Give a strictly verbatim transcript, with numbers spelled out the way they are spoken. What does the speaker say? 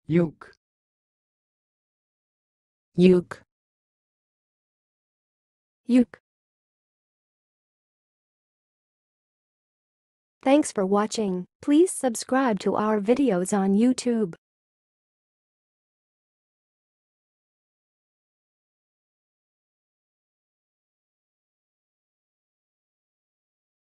Yuk. Yuk. Yuk. Thanks for watching. Please subscribe to our videos on YouTube.